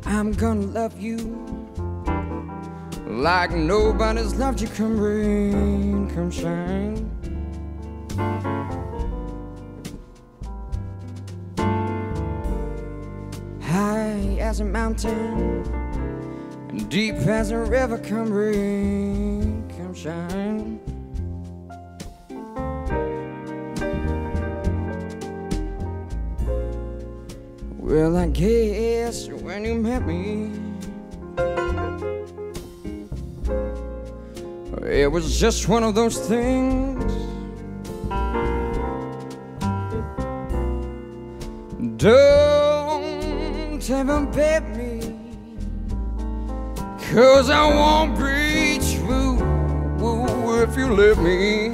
I'm gonna love you like nobody's loved you. Come rain, come shine. High as a mountain and deep as a river. Come rain, come shine. Well, I guess when you met me, it was just one of those things. Don't ever bet me, 'cause I won't be true if you let me.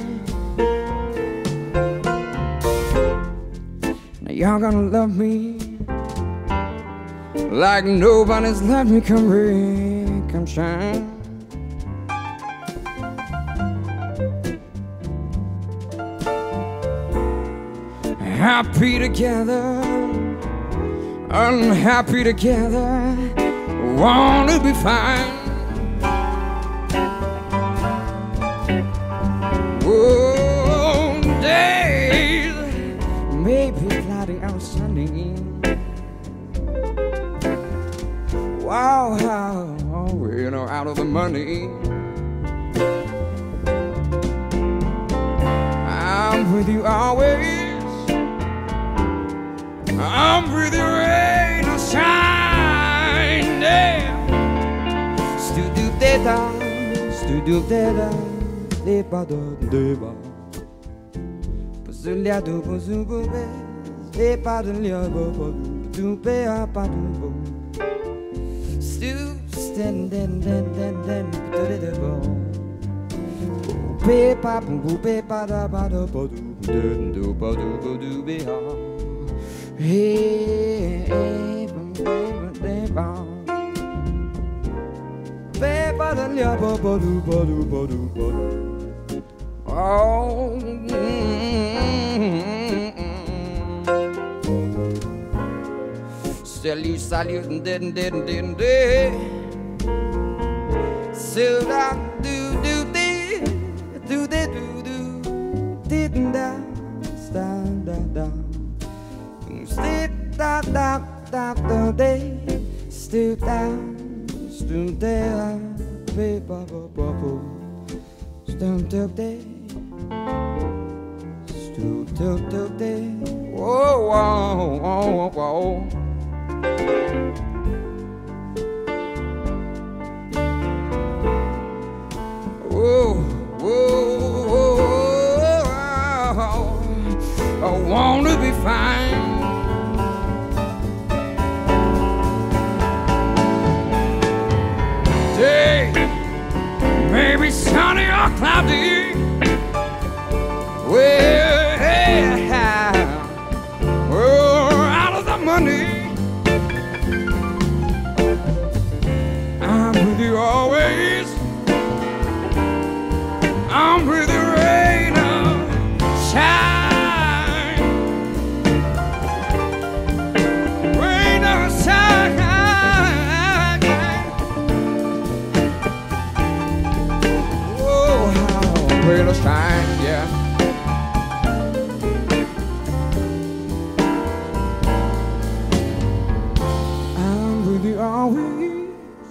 Now y'all gonna love me like nobody's loved me. Come rain, come shine. Happy together, unhappy together, wanna be fine. Oh, days maybe cloudy or sunny. Wow, you know, out of the money. I'm with you always. I'm with you, rain or shine. Yeah. Stu-do-de-da, stu-do-de-da, de-ba-da, de-ba. Ba-zu-lia-do-ba-zu-bo-be, de-ba-da-lia-bo-bo-do-be-a-ba-do-bo. Stu-sten-den-den-den-den-den-do-de-de-bo. Be-ba-boo-be-ba-da-ba-da-ba-do-do-ba-do-ba-do-be-a. Hey, hey, ba-ba-ba-ba. Ba-ba-da-lia-ba-ba-do-ba-do-ba-do-ba-do. Oh, salut, salut, din, din, din, din. So da do do dee, do de do do, didn't da, stand da da. Stip da da da da day, stoop down, stoop there, be ba ba ba ba, stoop up day, stoop up day. Whoa whoa whoa whoa. Whoa whoa whoa. I wanna be fine. Maybe sunny or cloudy. Well, out of the money. I'm with you always. I'm with you, rain or shine. Rain or shine. Rain or shine, yeah. I'm with you always.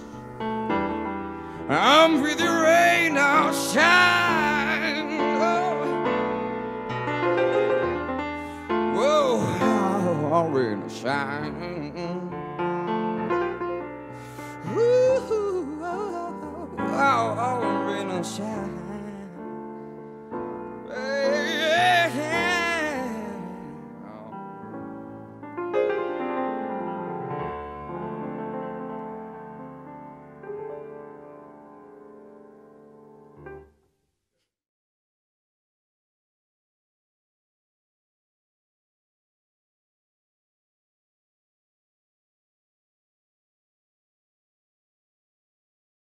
I'm with you, rain or shine. Oh, whoa, rain or shine. Ooh, oh, rain or shine.